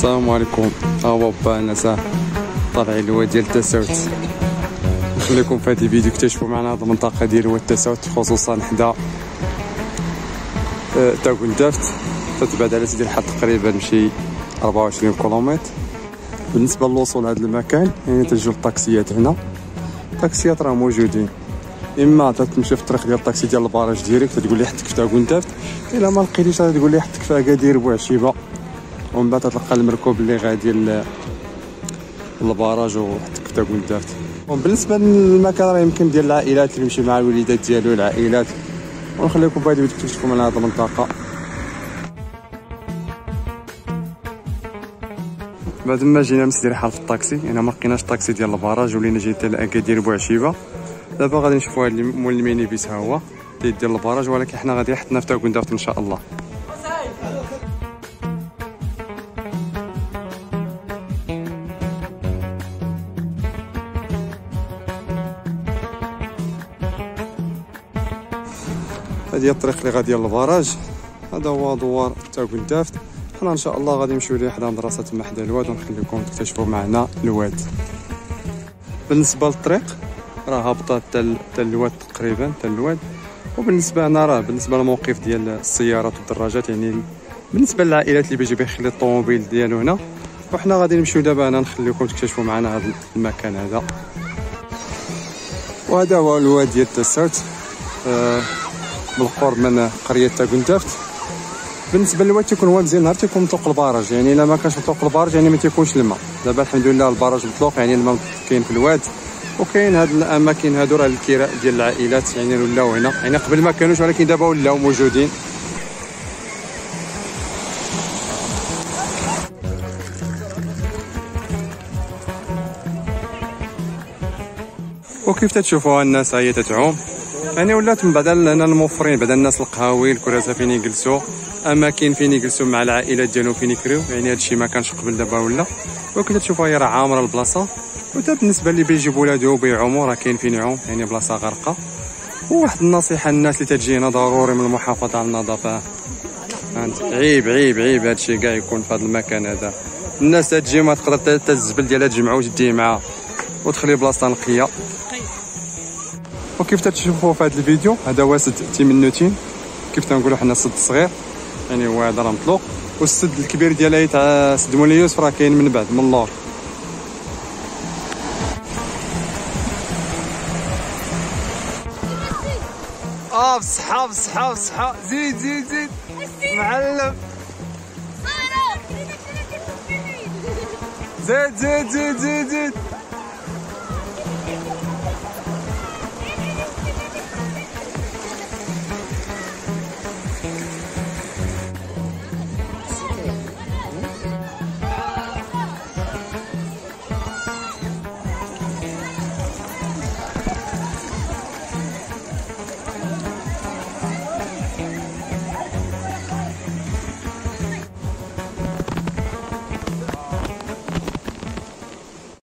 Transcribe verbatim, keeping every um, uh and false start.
السلام عليكم. ها با الناس طالعين الواد ديال تساوت. نخليكم في هذا الفيديو اكتشفوا معنا هذه المنطقه ديال واد تساوت، خصوصا حدا تاكوندافت، تتبعد على سيدي الحد تقريبا شي أربعة وعشرين كيلومتر. بالنسبه للوصول لهذا المكان يعني تجيو الطاكسيات هنا، الطاكسيات راه موجودين، اما تتمشي في الطريق ديال الطاكسي ديال الباراج ديريكت تقول لي حطك في تاكوندافت، الا ما لقيتيش تقول لي حطك في اكادير بوعشيبه، ومن بعد تلقى المركوب اللي غادي للباراج وحطك في تاكوندافت. وبالنسبه للمكان راه يمكن ديال العائلات اللي يمشي مع الوليدات ديالو العائلات. ونخليكم بهذا الفيديو تكتشفوا من هذه المنطقه. بعد ما جينا من سيدي رحال في الطاكسي، انا ما لقيناش الطاكسي ديال الباراج ولينا جينا حتى لاكادير بوعشيبه. دابا غادي نشوفوا هذا مول الميني بيس ها هو ديال الباراج، ولكن حنا غادي حطنا في تاكوندافت ان شاء الله. هذه الطريق اللي غاديه للباراج، هذا هو دوار تاكوندافت. حنا ان شاء الله غادي نمشيو ليه حدا مدرسه محدا الواد ونخليكم تكتشفوا معنا الواد. بالنسبه للطريق راه هابطه حتى الواد تقريبا حتى الواد. وبالنسبه هنا راه بالنسبه للموقف ديال السيارات والدراجات، يعني بالنسبه للعائلات اللي بيجي بيخلي الطوموبيل ديالو هنا. وحنا غادي نمشيو دابا هنا نخليكم تكتشفوا معنا هذا المكان هذا. وهذا هو الواد ديال تساوت آه بالقرب من قريه تاكوندافت. بالنسبه للواد تيكون هو مزيان نهار تيكون مطلق الباراج، يعني الا ما كانش مطلق الباراج يعني ما تيكونش الماء. دابا الحمد لله الباراج مطلوق، يعني الماء كاين في الواد. وكاين هاد الاماكن هادو راه الكراء ديال العائلات، يعني ولاو هنا، يعني قبل ما كانوش ولكن دابا ولاو موجودين. وكيف تتشوفوا الناس هي تتعوم، يعني ولات من بعد هنا الموفرين، بعد الناس القهاوي الكراسه فين يجلسوا، اماكن فين يجلسوا مع العائلات ديالهم فين يكريو، يعني هادشي ما كانش قبل دابا ولا. وكيف تشوفوا هي راه عامره البلاصه. وتا بالنسبه اللي بيجيب ولادو بيعوموا راه كاين فين يعوم، يعني بلاصه غارقه. وواحد النصيحه للناس اللي تجي هنا ضروري من المحافظه على النظافه. فهمت، عيب عيب عيب هادشي كاع يكون في هذا المكان هذا. الناس تجي ما تقدر حتى الزبل ديالها تجمعو وتديه معاها وتخلي بلاصتها نقيه. وكيف تتشوفوا في هذا الفيديو هذا هو سد تيمنوتين، كيف تنقولوا حنا السد الصغير، يعني هو هذا راه مطلوق. والسد الكبير ديالها تاع سد مولاي يوسف راه كاين من بعد من اللور. اه بصحة بصحة بصحة، زيد زيد زيد معلم، زيد زيد زيد زيد زيد